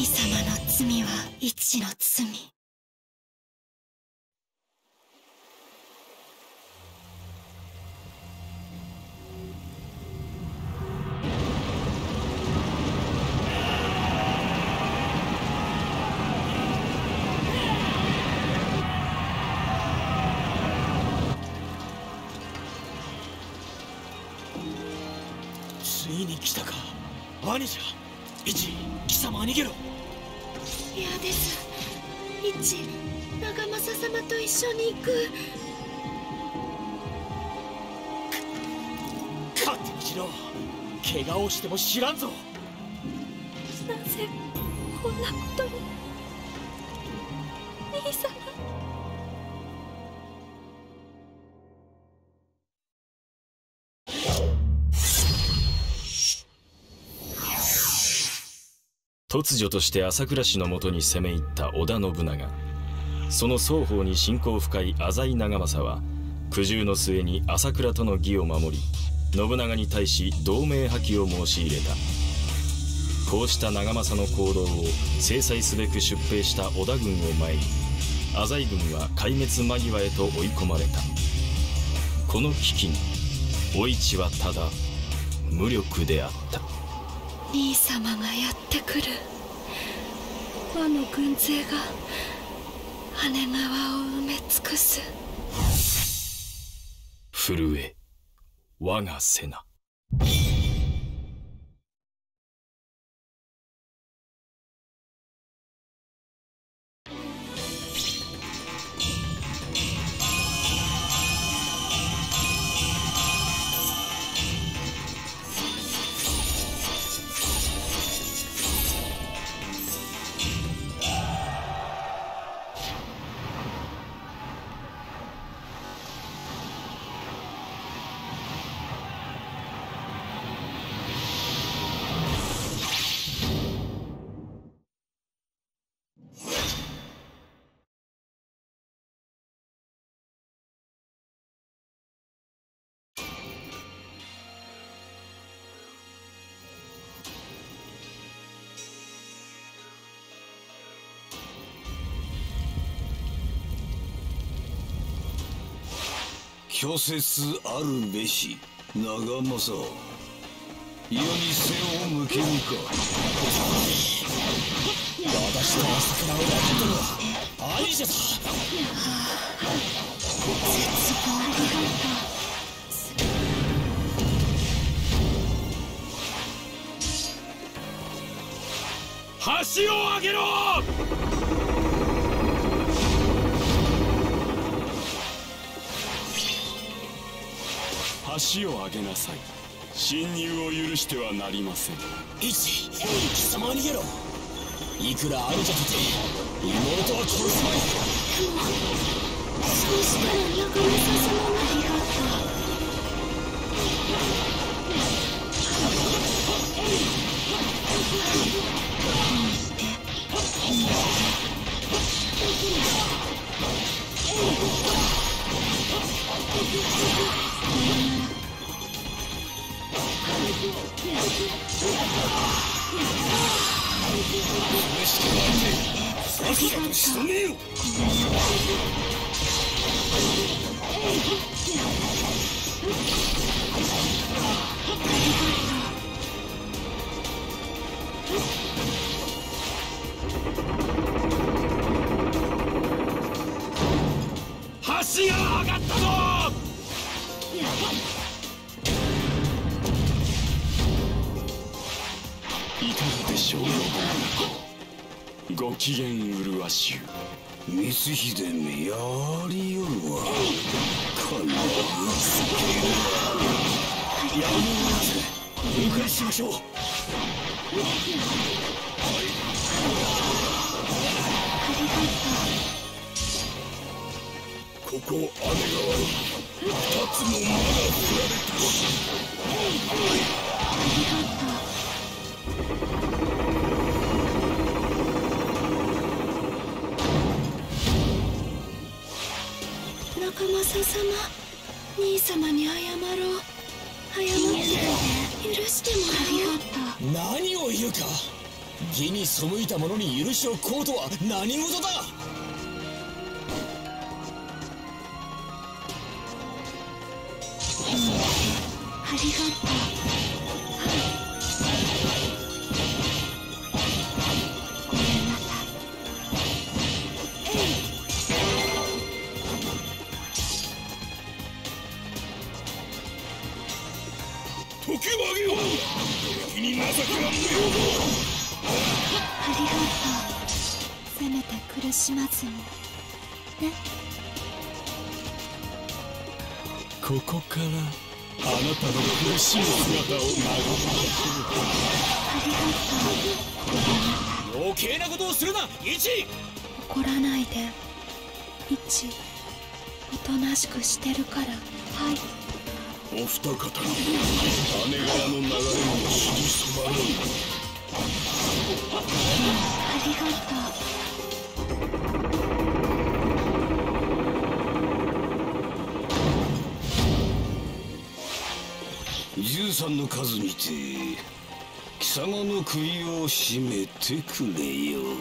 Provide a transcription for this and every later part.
様の罪は一の罪。 ついに来たか。兄者、一、貴様は逃げろ。 嫌です。一、長政様と一緒に行く。 勝手にしろ。怪我をしても知らんぞ。 なぜこんなことに。兄様。 突如として朝倉氏のもとに攻め入った織田信長。その双方に親交深い浅井長政は苦渋の末に朝倉との義を守り、信長に対し同盟破棄を申し入れた。こうした長政の行動を制裁すべく出兵した織田軍を前に、浅井軍は壊滅間際へと追い込まれた。この危機にお市はただ無力であった。 兄様がやってくる。和の軍勢が羽川を埋め尽くす。 震え我が瀬名。 虚説あるべし長政、世に背を向けぬか。 私と朝倉を分けたのは兄者だ。 絶望が橋を上げろ。 橋を上げなさい。侵入を許してはなりません。 一、貴様は逃げろ。いくら兄者とて妹は殺すまい。 そうしたら長政様がありがとう。 さっさと仕留めよ。橋が上がったぞ。 いかがでしょう、ご機嫌麗しゅう。 光秀めやりよるわ。かなりすげえ。 やむを得ません。お返ししましょう。ここ姉川に2つの間が振られたし。 長政様、兄様に謝ろう。謝って許してもらおう。 何を言うか。 義に背いた者に許しを請うとは何事だ。 ありがとう。ごめんなさい。 時をあげよう。敵に情けは無用だ。 ありがとう。せめて苦しまずにね。 ここからあなたの苦しむ姿を眺めて余計なことをするな、イチ。 怒らないで。イチ、おとなしくしてるから。はい。 お二方に姉川の流れを知りそばる。 ありがとう。 13の数にて貴様の首を絞めてくれよ。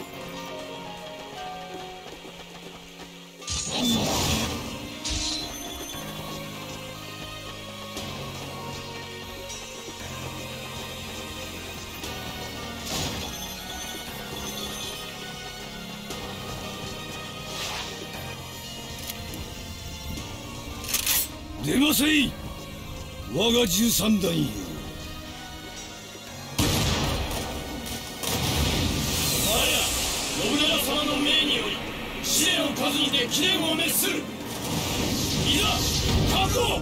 出ませい、我が13段よ。 信長様の命により試練を数にて記念を滅する。いざ確保。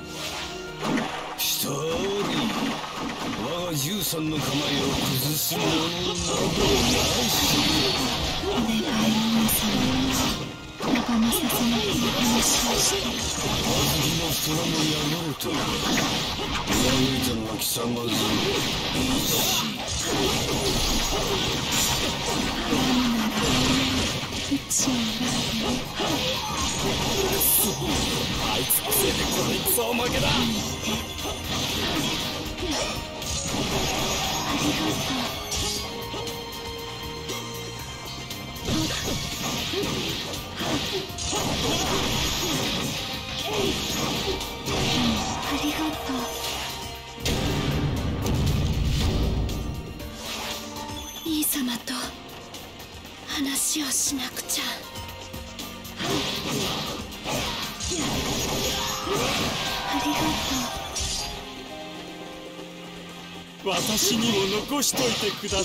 したり我が13の構えを崩すものなどなし。 お願い、王様。長政様とお話をして。 小豆の空の野郎と裏切ったのは貴様ぞ。 イチを裏で。 あいつのせいでこの戦は負けだ。 ありがとう。ありがとう。兄様と話をしなくちゃ。ありがとう。 私にも残しといてください。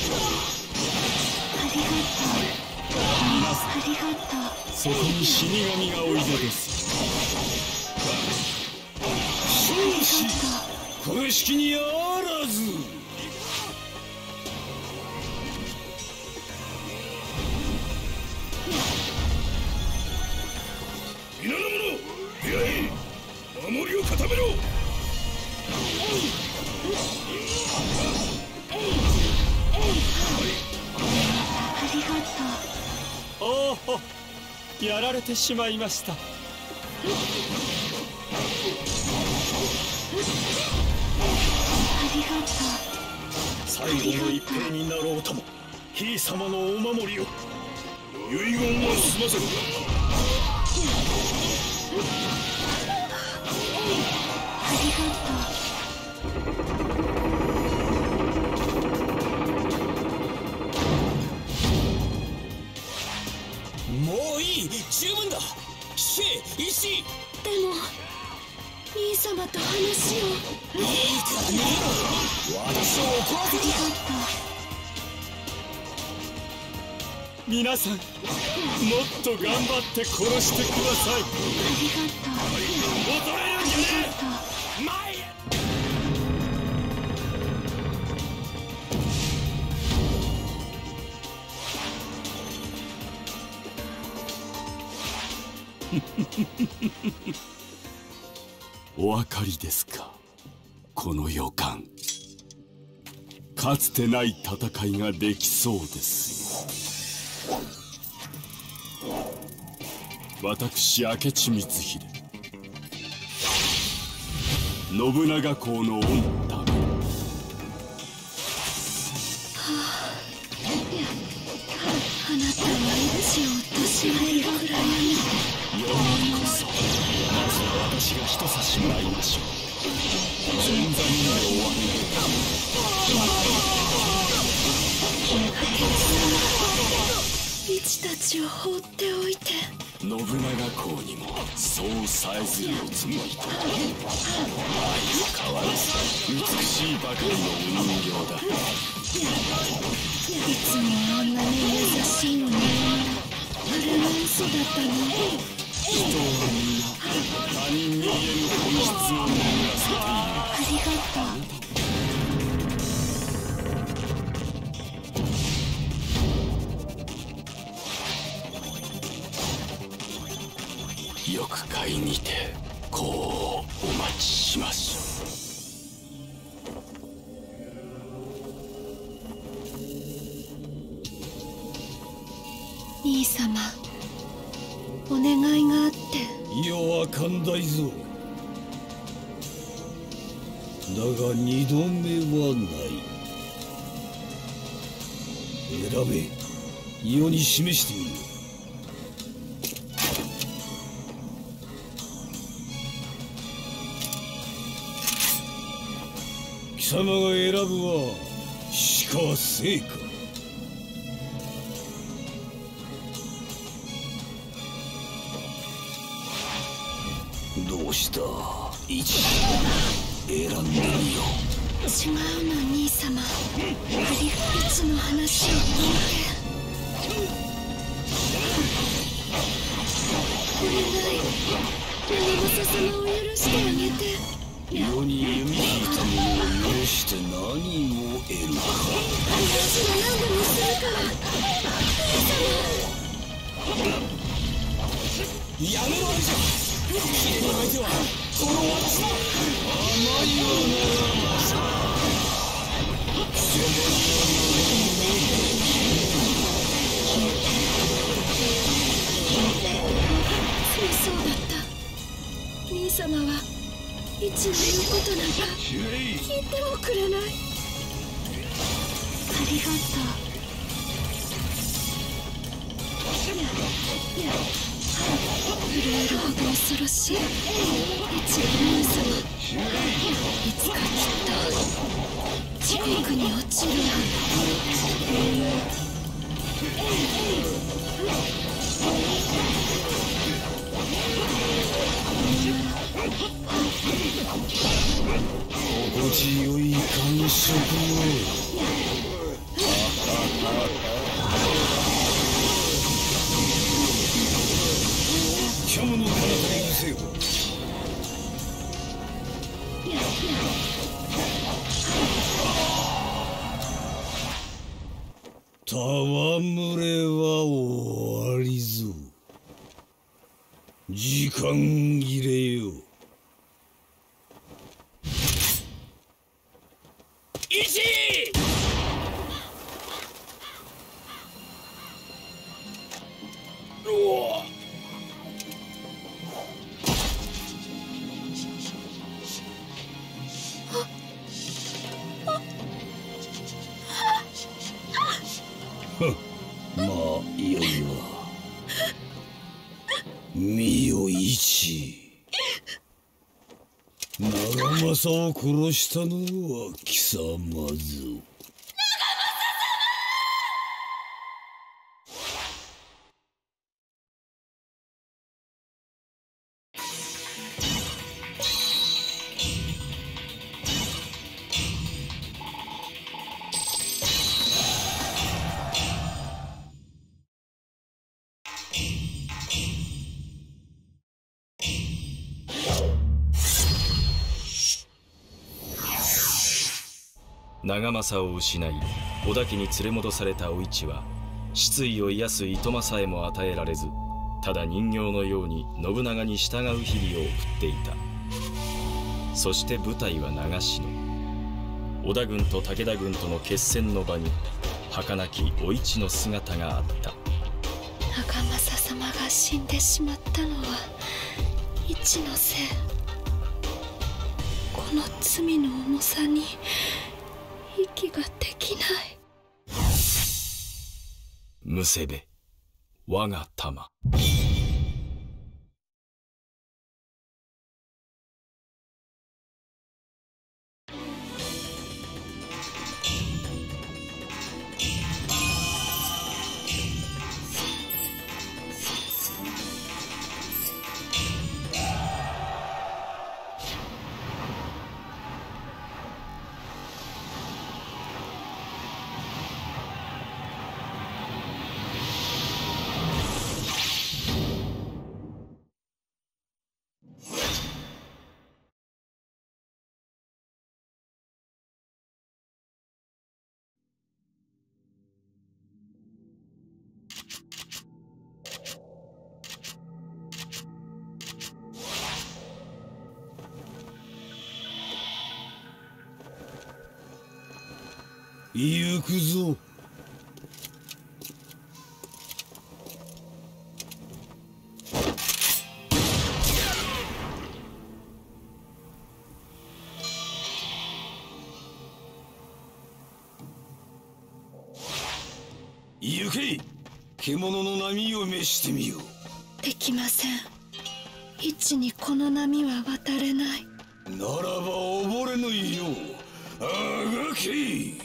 ありがとう。ありがとう。 そこに死神がおいでです。 少子公式にあらず。皆の者、出会い守りを固めろ。 ありがとう。 おお、やられてしまいました。 ありがとう。 最後の一兵になろうともひい様のお守りを。遺言は済ませる。 ありがともういい、十分だ。聞け、イチ。 でも兄様と話を。 いいからね。私を怒らせるな。 皆さん、もっと頑張って殺してください。 ありがとう。 衰えるんじゃねえ。前へ。 お分かりですか。この予感、かつてない戦いができそうですよ。私明智光秀、信長公の御為。 なたは一致を陥れるくらいに。 ようこそ。まずは私が一差しもらいましょう。前座に終わり。 一たちを放っておいて。 信長公にもそうさえずるおつもりと。相変わらず美しいばかりのお人形だ。 いつもあんなに優しいお人形。あれは嘘だったの。 人はみんな他人に言えぬ本質を眠らせている。 ありがとう。 よく買いにてこうお待ちしましょう。兄様、お願いがあって。 世は寛大ぞ。だが二度目はない。選べ、世に示してみよ。貴様が選ぶは死か生か。どうしたイチ、選んでみよ違うの兄様。ハリフイチの話を聞いて。お願い、長政様を許してあげて。 う。世に弓引いた者を許して何を得るか。 私は何でもするから。 やめろアルジャ。君の相手はこの私だ。 甘いよな。 そうだった。兄様は一の言うことなんか聞いてもくれない。ありがとう。震えるほど恐ろしい一の兄様。いつかきっと地獄に落ちるわ。 心地よい感触よ。虚無の彼方にうせよ。戯れは終わりぞ。時間切れよ。 イチまあいよいよ見よイチ。長政を殺したのは貴様ぞ。 長政を失い織田家に連れ戻されたお市は失意を癒すいとまさえも与えられず、ただ人形のように信長に従う日々を送っていた。そして舞台は長篠。織田軍と武田軍との決戦の場に儚きお市の姿があった。 長政様が死んでしまったのは市のせい。この罪の重さに息ができない。 むせべ我が玉。 行くぞ。行け。獣の波を召してみよう。 できません。イチにこの波は渡れない。 ならば溺れぬようあがけ。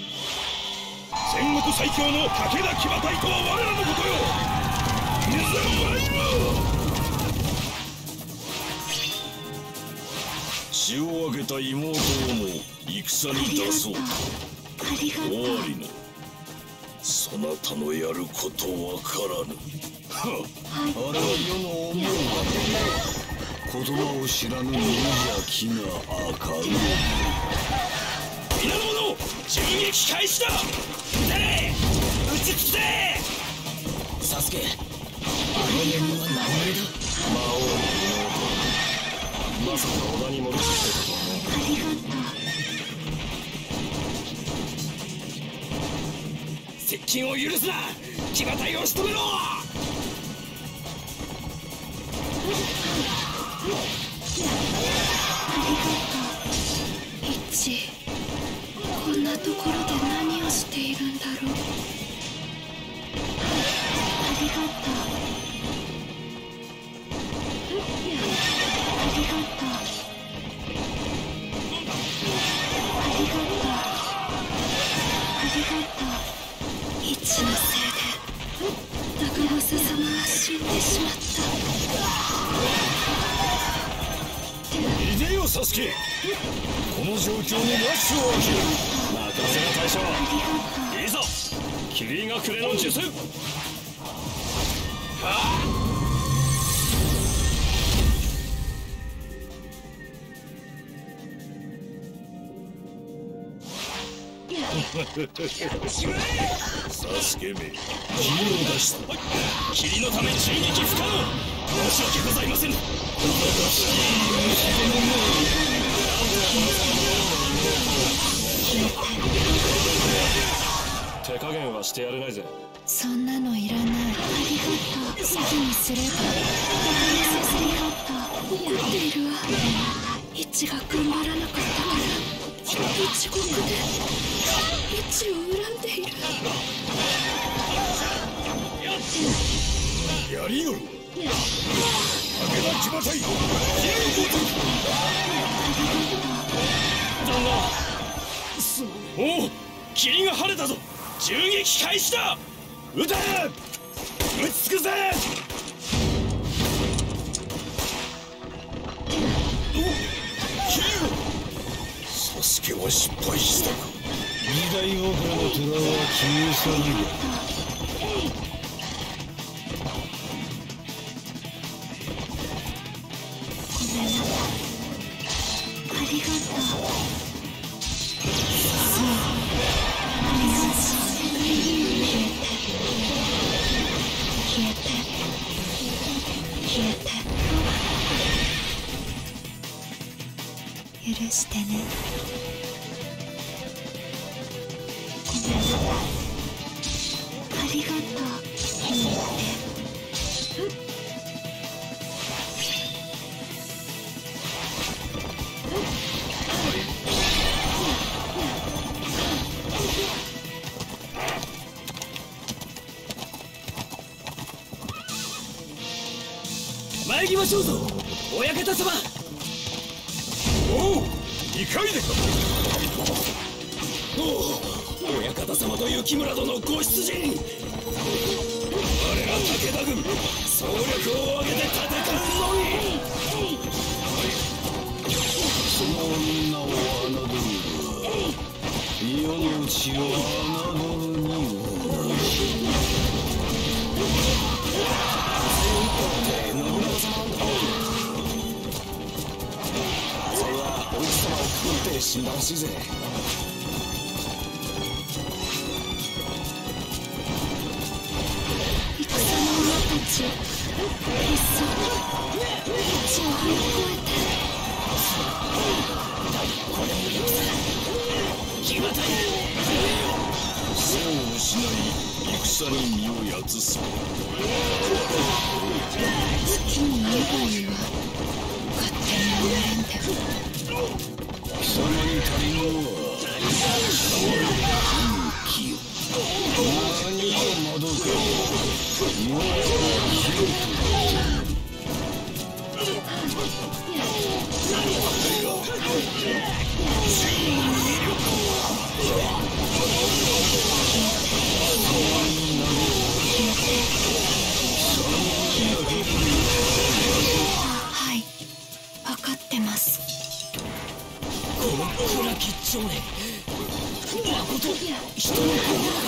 戦国最強の武田騎馬隊とは我らのことよ。いざ参る。 血を分けた妹をも戦に出そう。終わりな。そなたのやることわからぬ。あれは世の思うがね。言葉を知らぬ無邪気な赤い。 皆の者、銃撃開始だ。撃て、撃ちつけ。 サスケ、あの念は何だ。 魔王の妹、まさか織田に戻してきたとはね。 ありがとう。 接近を許すな。騎馬隊を仕留めろ。 イチ、こんなところで何をしているんだろう。ありがとう。ありがとう。ありがとう。ありがとう。イチのせいで長政様は死んでしまった。 逃げよサスケ。この状況にラッシュを開ける。任せな大将。いざ霧が暮れの術。サスケめ、霧を出した。霧のため襲撃不可能。申し訳ございません。手加減はしてやれないぜ。 そんなのいらない。ありがとう。好きにすれば。ありがとう。怒っているわ。イチが頑張らなかったから、地獄でイチを恨んでいる。 やりよる。武田騎馬隊、だが、おお、霧が晴れたぞ。銃撃開始だ。撃て、撃ち尽くせ。サスケは失敗したか。 時代遅れの虎は消え去るよ。 ありがとう。消えて消えて許してね。ごめんなさい。ありがとう。消えて。 りましょうぞ親方様。 おう、二回でか。 おお、親方様と雪村殿ご出陣。我ら武田軍総力を挙げて戦うのみ。 その女を侮る世のうちを侮るに同じ。 それはお市様をかぶって死んだらしいぜ。 戦の馬たちいっそ道を張り越えて。 背を失い戦に身をやつす。 好きに言えばいいわ。勝手に言えんでも。 貴様に足りぬのは勇気よ。何をまどか今は広くはい、分かってます。 この暗き少年、まこと人の心が。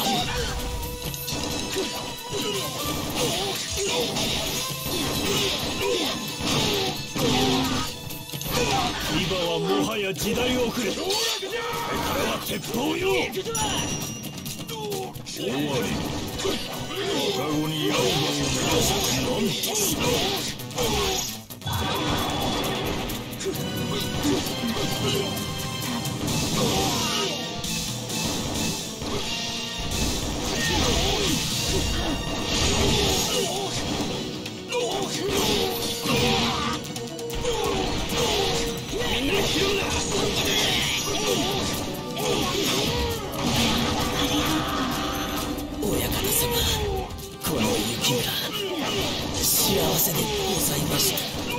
今はもはや時代遅れ。これからは鉄砲よ。 終わり。赤子に刃を目指せて何とする。 親方様、この雪村幸せでございました。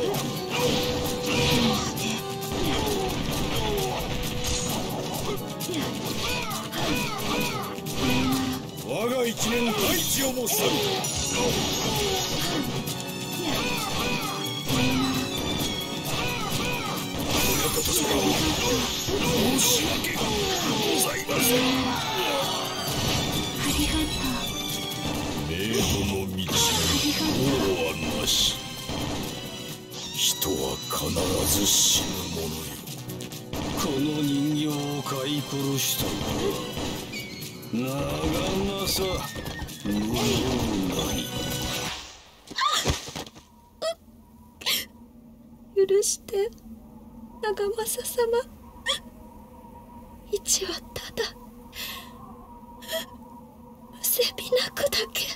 我が一年大地をも去る。 親方様、申し訳ございません。 ありがとう。 冥土の道王はなし。人は必ず死ぬものよ。この人形を飼い殺したのは長政無能なり。 許して長政様。一はただむせび泣くだけ。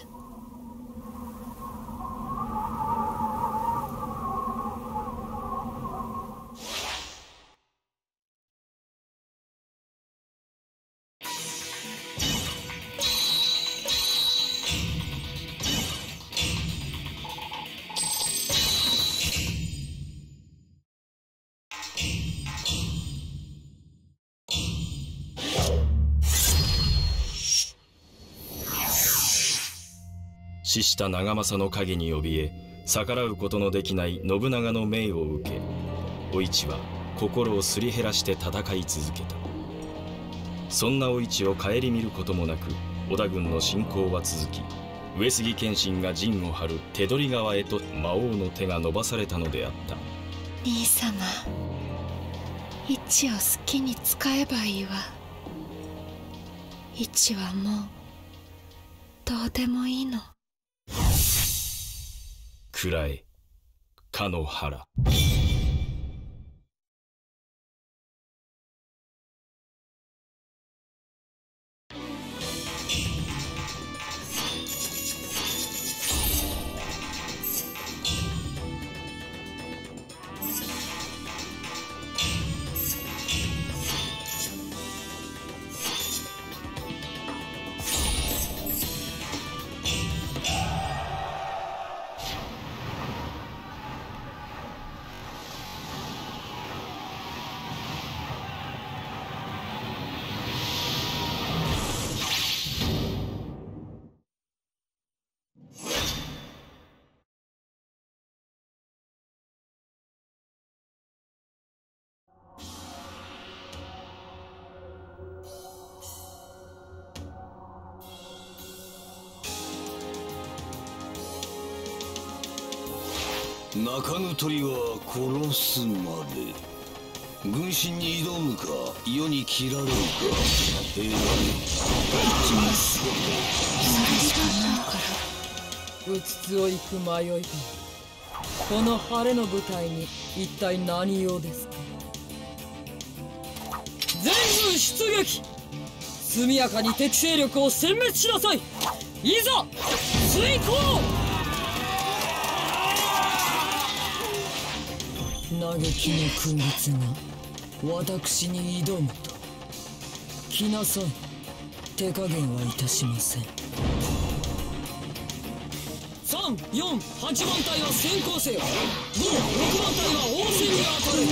死した長政の影に怯え逆らうことのできない信長の命を受け、お市は心をすり減らして戦い続けた。そんなお市を顧みることもなく織田軍の侵攻は続き、上杉謙信が陣を張る手取川へと魔王の手が伸ばされたのであった。 兄様、市を好きに使えばいいわ。市はもうどうでもいいの。 くらえかの原。 泣かぬ鳥は殺すまで。軍神に挑むか世に切られるか選べ。 うつつを行く迷い人、この晴れの舞台に一体何用ですか。全軍出撃、速やかに敵勢力を殲滅しなさい。いざ遂行。嘆きの君物が私に挑むと。来なさい、手加減はいたしません。3、4、8番隊は先行せよ。5、6番隊は応戦に当たる。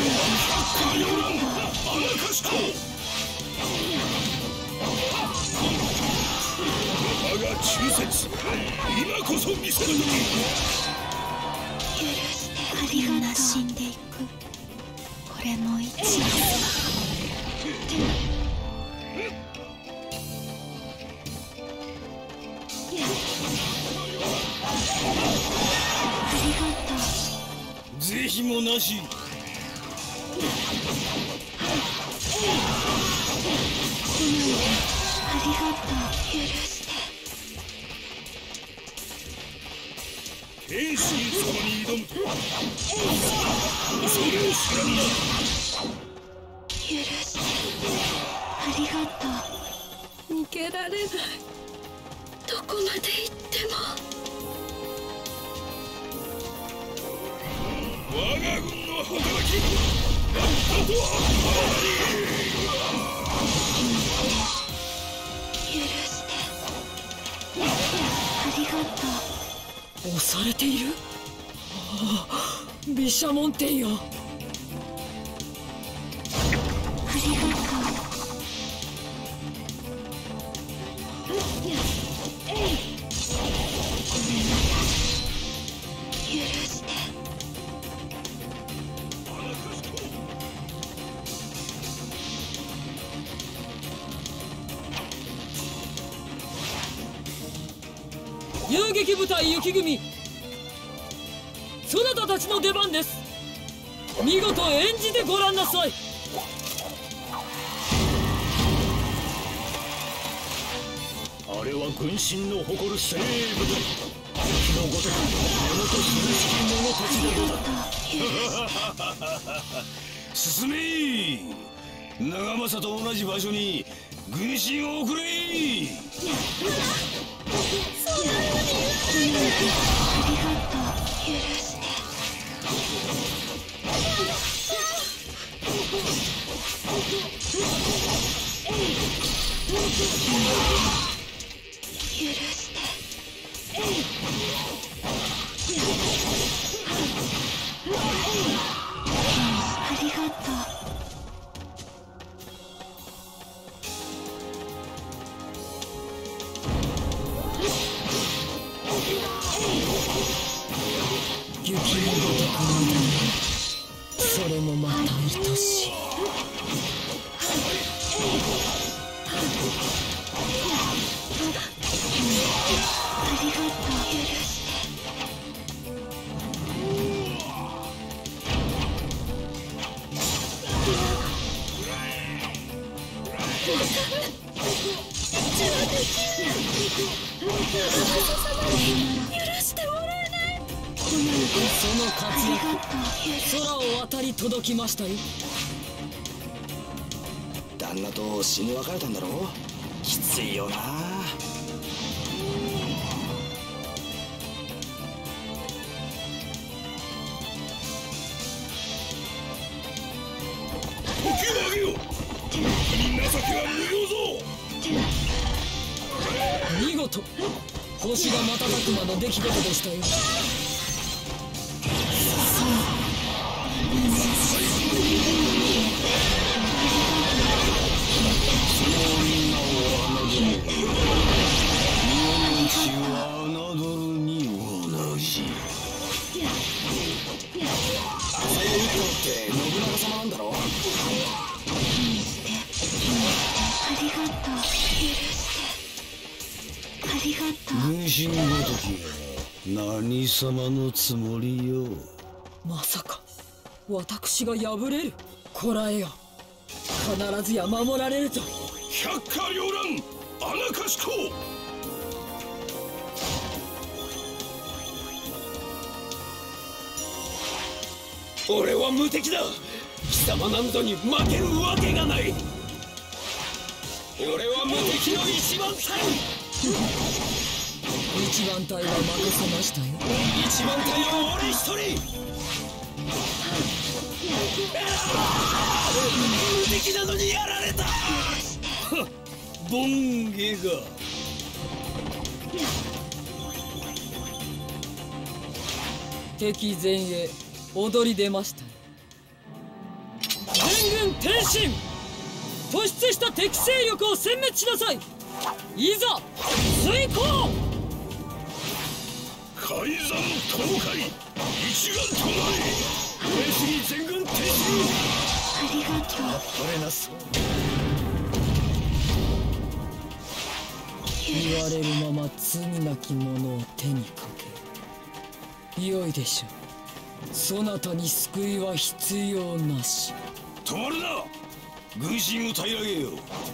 我が忠節、今こそ見せるのに。 みんな死んでいく。これも一のせい。ありがとう。 是非もなし。 来ないで。ありがとう。許して。 天心様に挑むとはそれを知らんな。 許して。ありがとう。逃げられない。どこまで行っても。 我が軍の働きなんだとは。 許して。ありがとう。 押されている。ああ、毘沙門天よ。 ありがとう。許して。 遊撃部隊雪組、そなたたちの出番です。見事演じてごらんなさい。 あれは軍神の誇る精鋭部隊。雪のごとく目元涼しき者たちでござる。 進め。長政と同じ場所に軍神を送れ。 ありがとう。許して。許して。ありがとう。 雪のごとくそれもまた愛しい。 ありがとう。許して。許してもらえない。 その活躍、空を渡り届きましたよ。 旦那と死に別れたんだろう。きついよな。 時をあげよう。君に情けは無用ぞ。 見事、星が瞬く間の出来事でしたよ。 って信長様なんだろ。 ありがとう。許してありがとう。 軍神ごときが何様のつもりよ。 まさか私が敗れる？こらえよ、必ずや守られると。 百花繚乱、穴かしこ。 俺は無敵だ。貴様なんぞに負けるわけがない。俺は無敵の一番隊。 一番隊は任せましたよ。 一番隊は俺一人。無敵なのにやられた。 ボンゲが敵前衛踊り出ました。全軍転進、突出した敵勢力を殲滅しなさい。いざ遂行。 海山倒壊、一丸となれ。上杉全軍転進。 ありがとう。 これなそう。 言われるまま罪なき者を手にかけ、良いでしょう。そなたに救いは必要なし。 止まるな。軍心を平らげよう。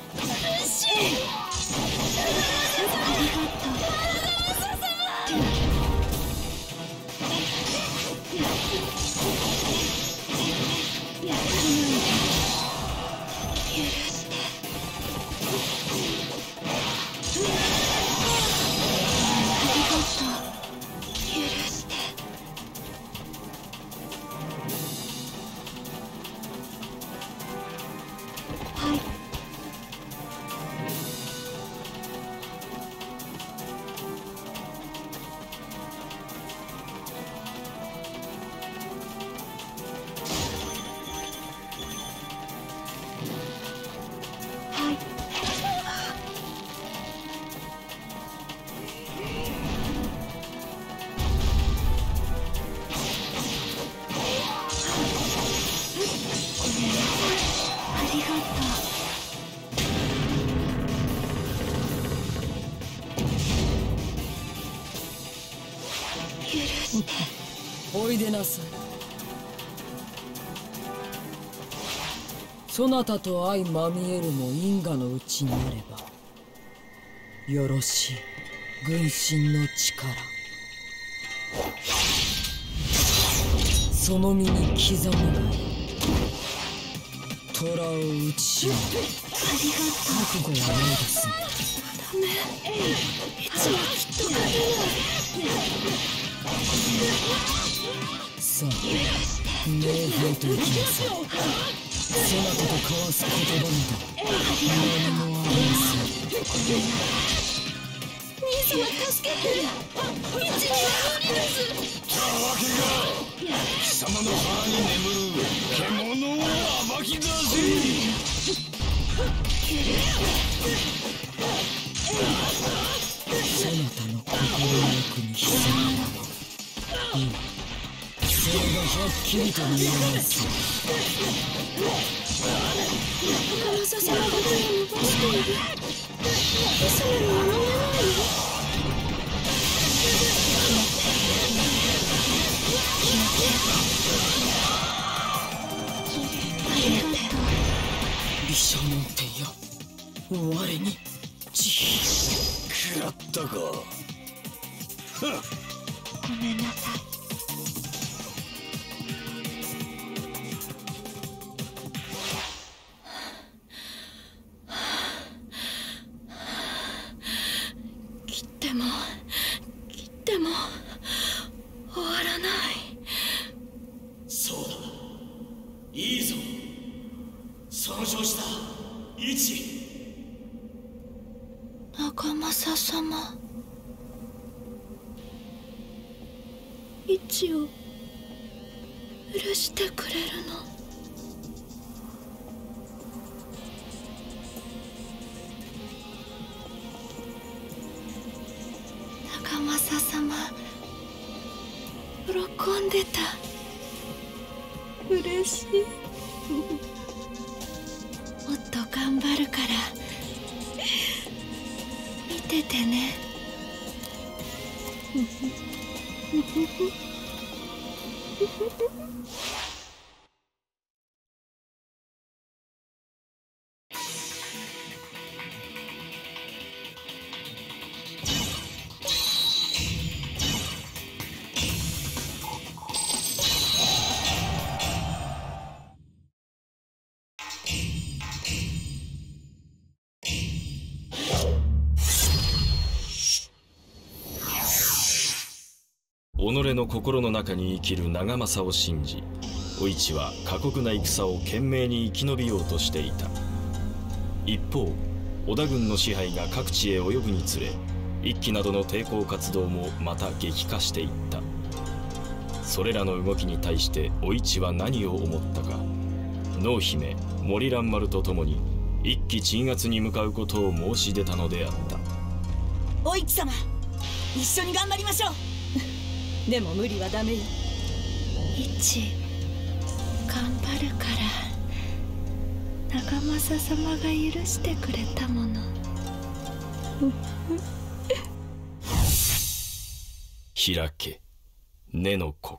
おいでなさい。そなたと相まみえるも因果のうちにあればよろしい。軍神の力、その身に刻むがいい。虎を打ちよう。覚悟はないですね。 ダメ、いつもきっと勝てない。 さあ、冥兵と行きなさい。そなたと交わす言葉など何もありません。 兄様助けて。一には無理です。 たわけが貴様の腹に眠る獣を暴き出せ。 そなたの心の奥に潜むもの、今それがはっきりと見えます。 長政様が手を伸ばしている。貴様には飲めないよ。 美少年ってよ、我に食らったか。 ごめんなさい。切っても終わらない。 そうだ、いいぞ。損傷したイチ。 長政様、イチを許してくれるの？長政様、喜んでた。嬉しい。もっと頑張るから見ててね。 己の心の中に生きる長政を信じ、お市は過酷な戦を懸命に生き延びようとしていた。一方、織田軍の支配が各地へ及ぶにつれ、一揆などの抵抗活動もまた激化していった。それらの動きに対してお市は何を思ったか、濃姫森蘭丸と共に一揆鎮圧に向かうことを申し出たのであった。 お市様、一緒に頑張りましょう。でも無理はダメよ。 一頑張るから長政様が許してくれたもの。 開け根の国。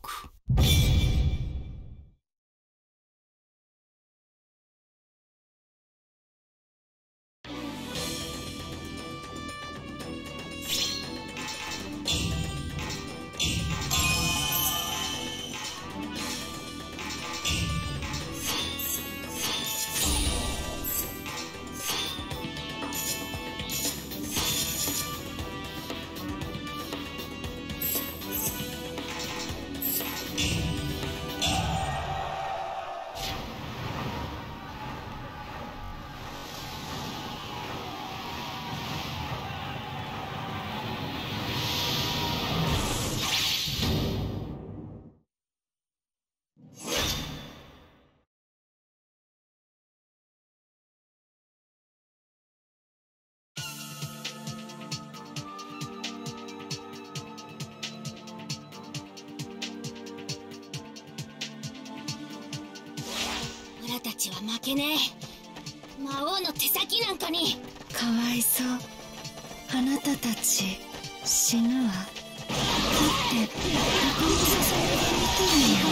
オラたちは負けねえ。魔王の手先なんかに。かわいそう。あなたたち死ぬわ。だって中本さんが見てみよ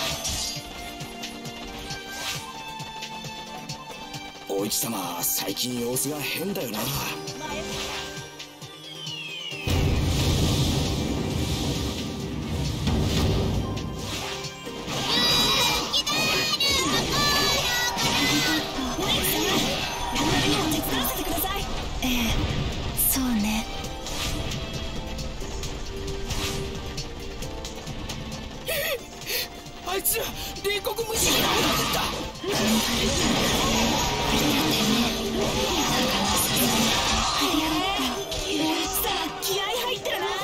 う。お市様、最近様子が変だよな。 あいつら冷酷無視になってた。 気合入ってるな。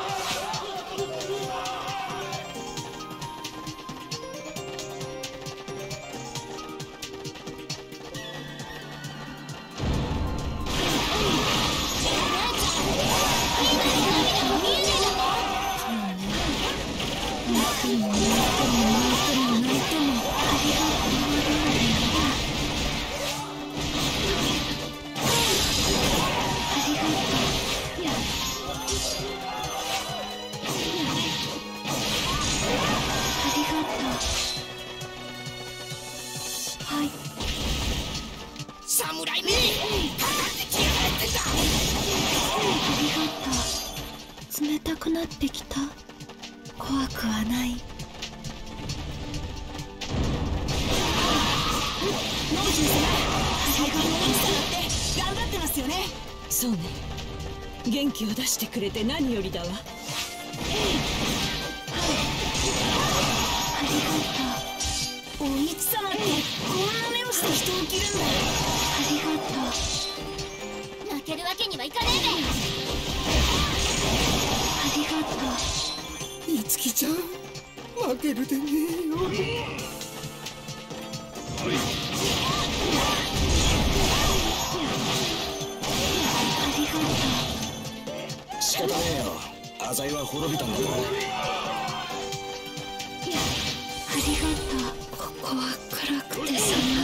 侍め、かかってきやがってんだ。 ありがとう。冷たくなってきた。怖くはない。 ノージー様、最高の大きさだって頑張ってますよね。そうね、元気を出してくれて何よりだわ。 ありがとう。 お市様ってこんな目をして人を切るんだよ。 ありがとう。 負けるわけにはいかねえべ。 ありがとう。 いつきちゃん、負けるでねえよ。 仕方ねえよ、浅井は滅びたんだから。 ありがとう。ここは暗くて寒い。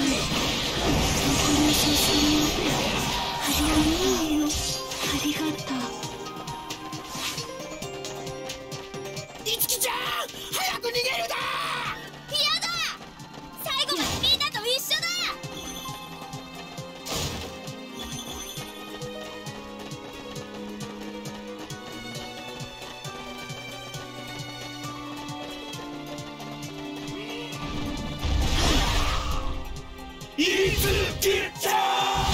中野さんもありがとうよ。ありがとう。 いつきちゃん、早く逃げるだー。 いつきちゃ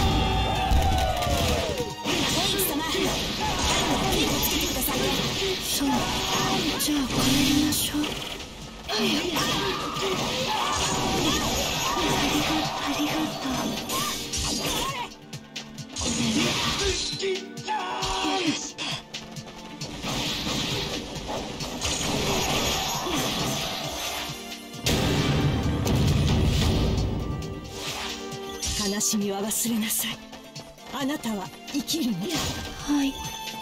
そう、じゃあ帰りましょう。早く。ありがとう。ごめんね。許して。 悲しみは忘れなさい。あなたは生きるの。 はい。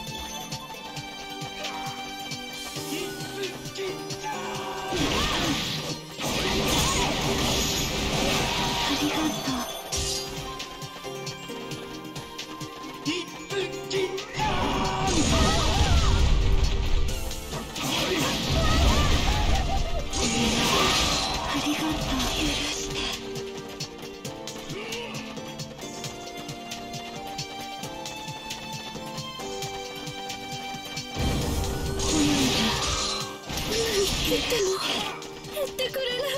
ありがとう。ありがとう。許して。言っても言ってくれない。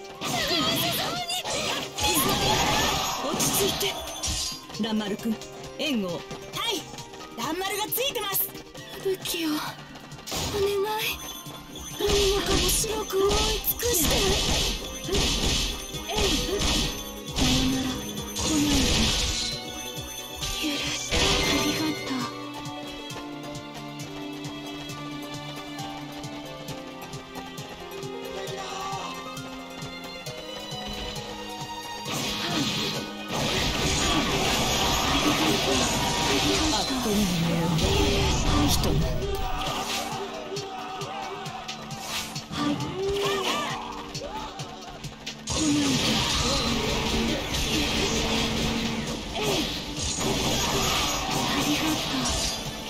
落ち着いて。蘭丸君、援護を。はい、蘭丸がついてます。 武器をお願い。何もかも白く覆い尽くして。さよなら、来ないで。許して。ありがとう。 あっという間よ。人も。 はい。来ないで。ありがとう。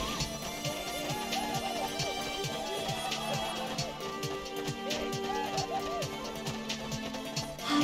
はい。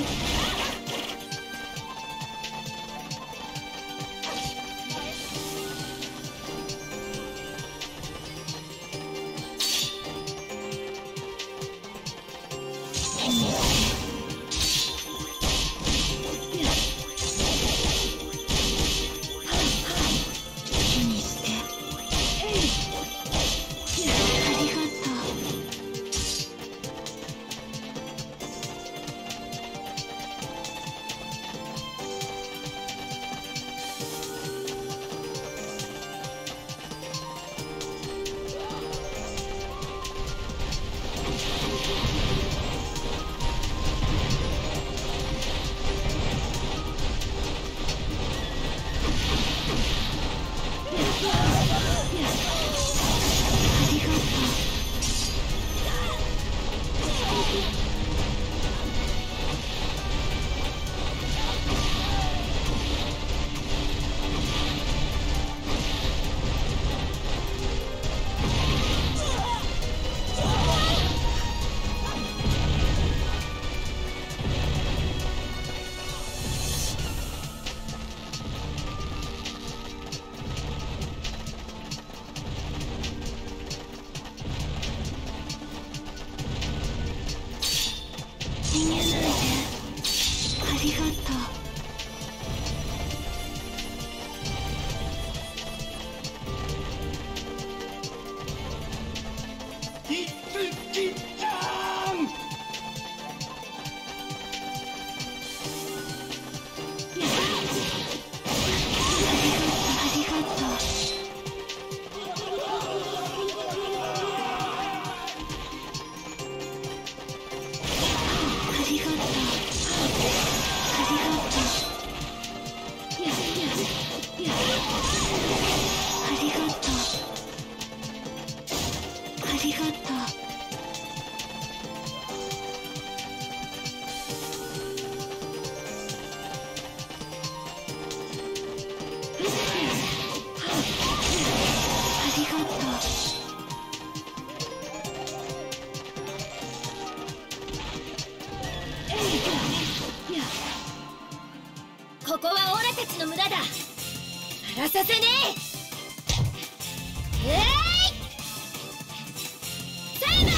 逃げないで。ありがとう。 ここはオラたちの村だ。荒らさせねえ。栽培。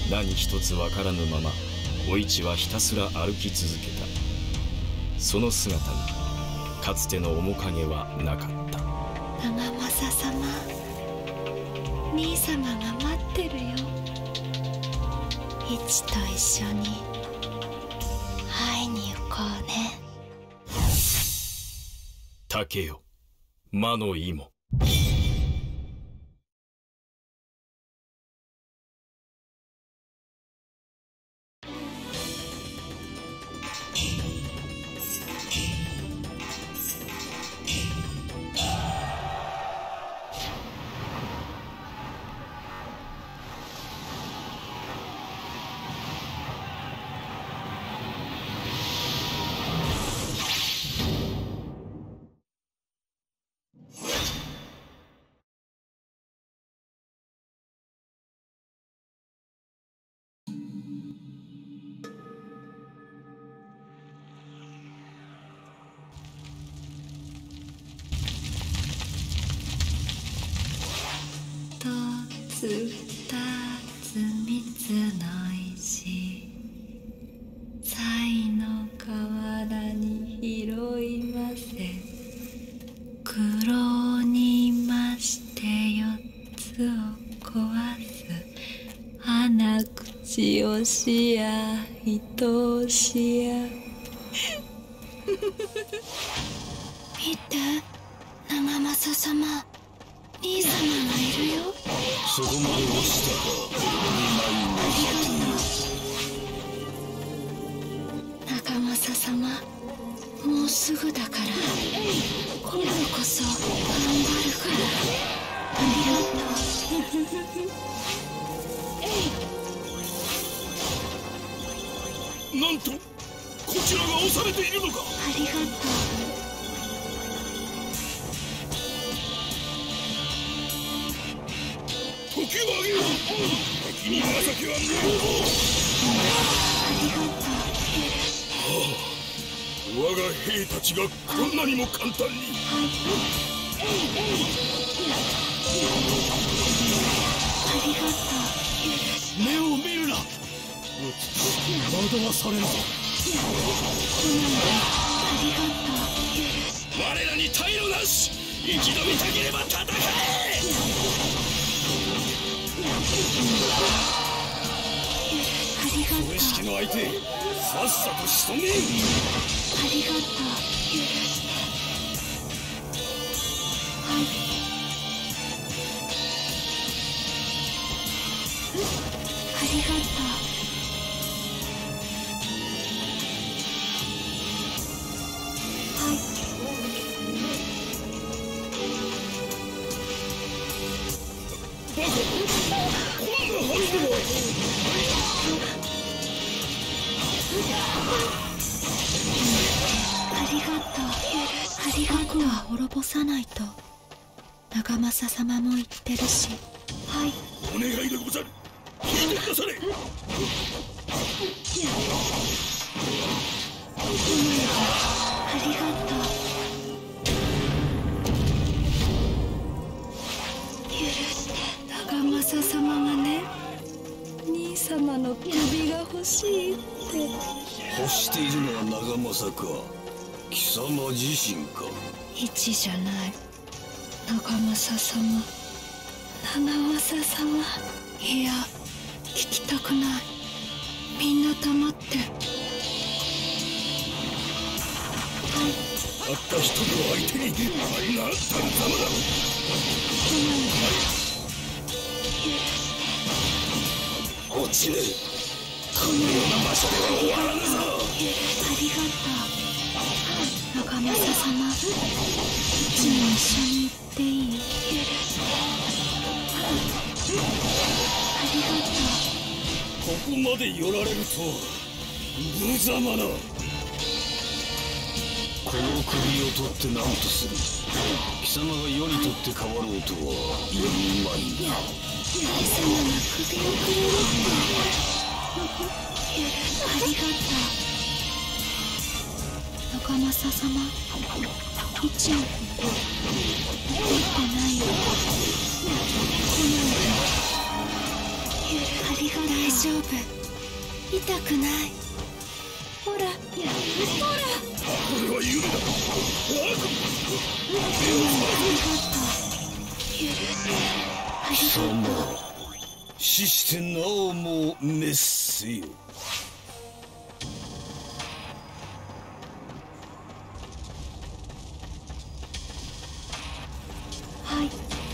何一つわからぬままお市はひたすら歩き続けた。その姿にかつての面影はなかった。 長政様、兄様が待ってるよ。市と一緒に会いに行こうね。 竹よ魔の芋。 二つ三つの石、才の河原に拾いませ。黒にまして四つを壊す。鼻口よしや愛しや。見て、長政様、兄様がいるよ。 そこまで落ちたか、二枚の長政様、もうすぐだから、今度こそ頑張るから。ありがと盾。なんとこちらが押されているのか。 ありがとう。 時をあげよう。敵に紫は無用。 ありがとう。 我が兵たちがこんなにも簡単に。 ありがとう。 目を見るな。惑わされるぞ。 ありがとう。 我らに退路なし。生き延びたければ戦え。 ありがとう。 これしきの相手、さっさと仕留めよ。 ありがとう。はい。ありがとう。はい。 バカ、こんなはずでは。 ありがとう。ありがとう。僕は滅ぼさないと長政様も言ってるし。はい。 お願いでござる。聞いてくだされ。 ありがとう。許して。長政様がね、兄様の首が欲しいって。 欲しているのは長政か、貴様自身か。 一じゃない。長政様、長政様。いや、聞きたくない。みんな黙って。 たった一人を相手にあんな残ざまだ。落ちねえ。このような場所では終わらぬぞ。 ありがとう。長政様、いつも一緒に行っていい？ありがとう。 ここまで寄られるとは無様な。この首を取って何とする。貴様が世にとって変わろうとは言うまいな。 兄様が首をくれるって。ありがとう。長政様、一のこと言ってないよ。来ないで。 大丈夫、痛くない。ほらほら、 これは夢だ。貴様、死してなおも滅せよ。 はい。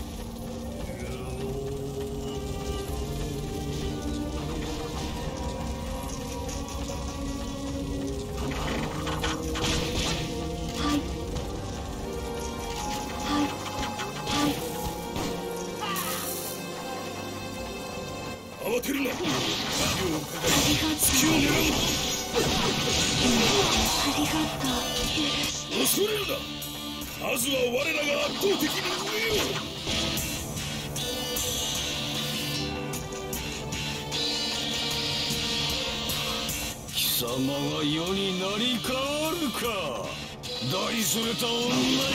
慌てるな。 ありがとう。 恐れるな。まずは我らが圧倒的に上よ。貴様が世になり変わるか、大それた女よ。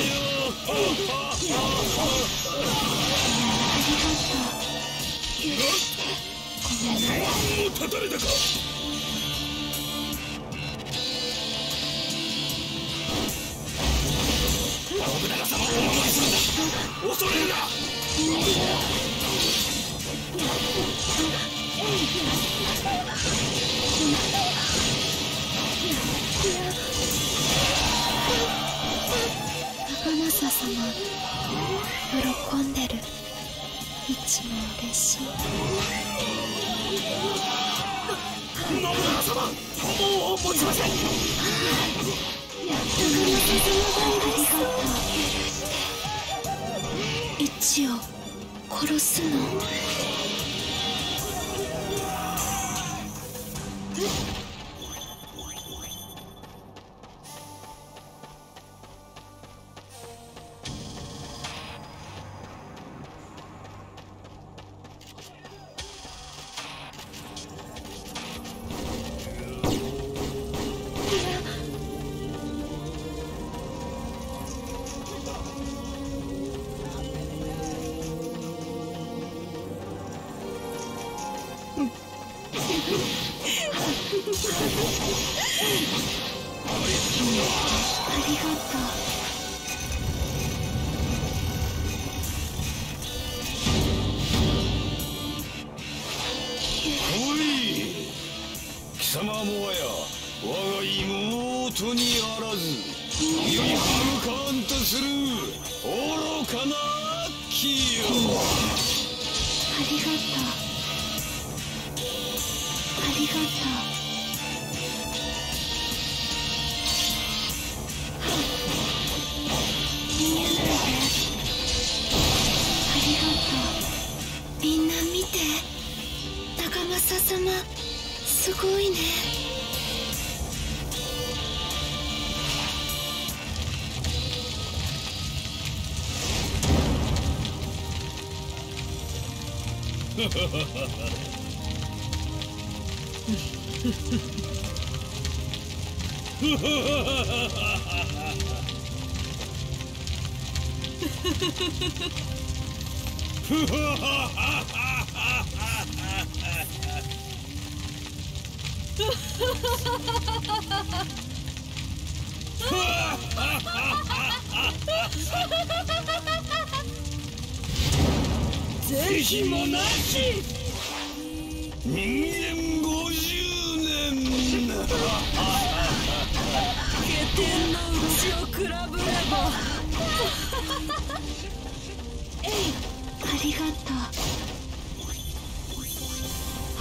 もう立たれたか。信長様をお守りするんだ。恐れるな。 長政様、喜んでる。いつも嬉しい。 信長様、もう持ちません。 イチを殺すの？ありがとう。 おい、貴様もはや我が妹にあらず、世に歯向かわんとする愚かな気よ。 ありがとう。ありがとう。みんな見て、長政様、すごいね。 是非もなし人間50年下天のうちを比べればありがとう。はい。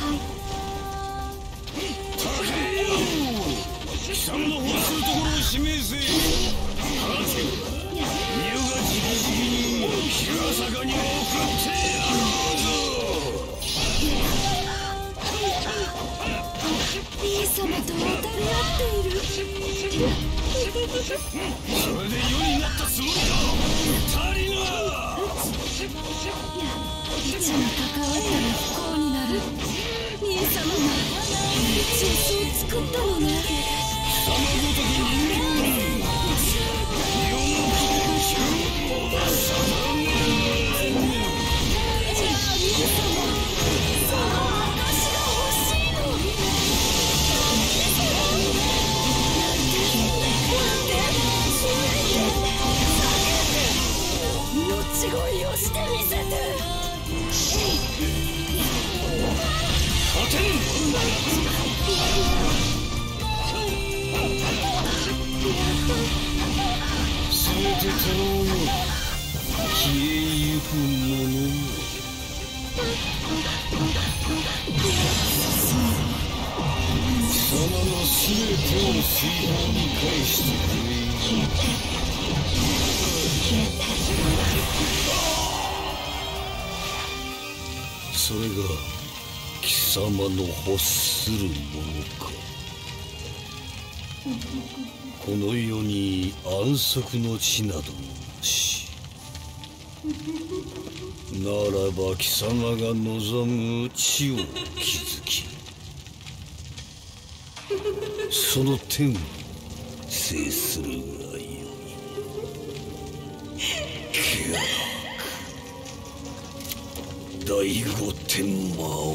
貴様の欲するところを示せ。はて、身がじきじきに平坂に送ってやろうぞ。 兄様と渡り合っている。 それで世になったつもりか。足りな。 一に関わったら不幸になる。兄様が一をそう作ったのね。 貴様ごとき人間世の苦を定め。 じゃあ兄様、そう。 ろうよ、消えゆくものよ。貴様の全てを水泡に返してくれ。それが貴様の欲するものか。この世に安息の地などなし。ならば貴様が望む地を築き、その天を制するがよい。第五天魔王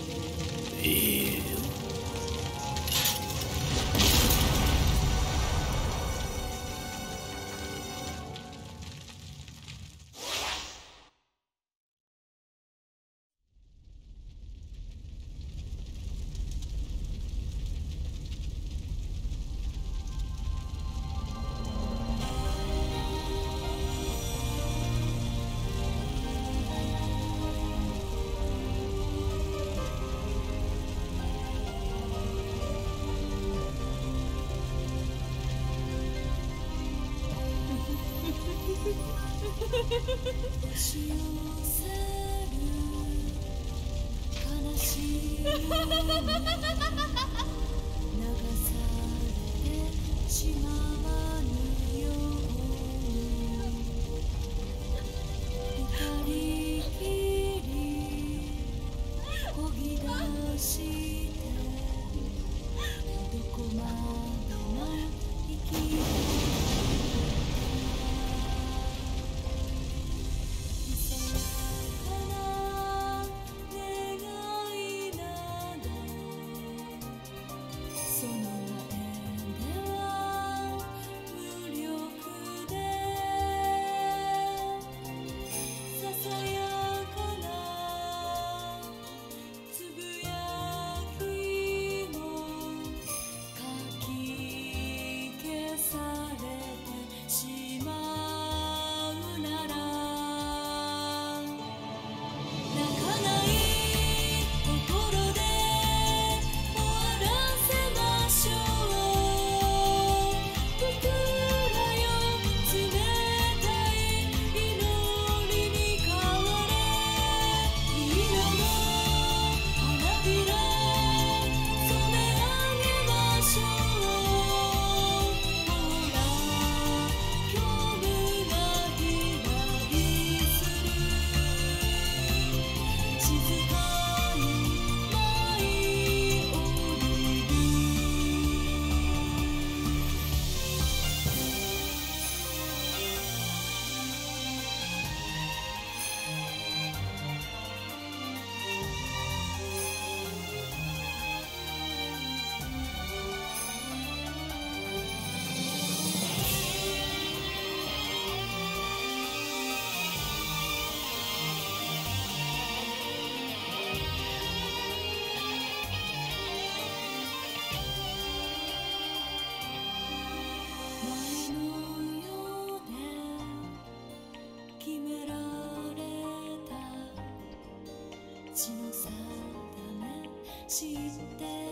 知ってい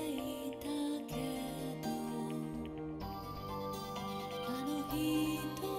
たけどあの人